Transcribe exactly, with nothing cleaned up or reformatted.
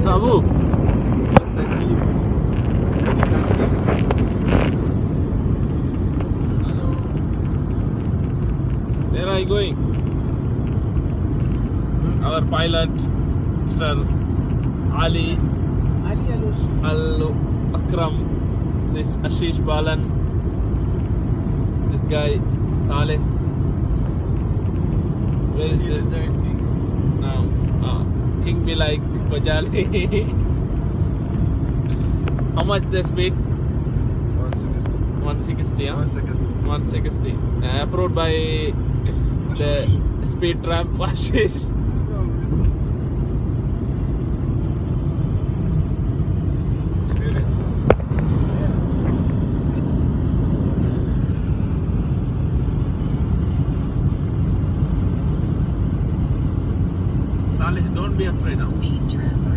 Abu? Where are you going? Our pilot, Mister Ali Ali Alush. Al Akram, this Ashish Balan, this guy Saleh. Where is this? Now, uh, King be like Bajali. How much the speed? one sixty. one sixty, yeah? one sixty. one sixty. Uh, approved by the speed tramp Ashish. Experience. Saleh, don't be afraid now. Speed trap